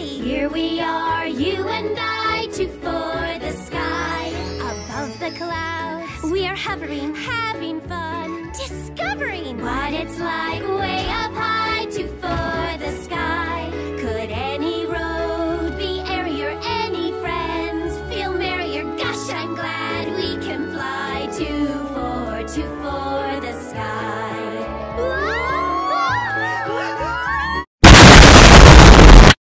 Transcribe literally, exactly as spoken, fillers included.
silly. Here we are, you and I, two for the sky. Above the clouds, We are hovering, having fun, discovering what it's like when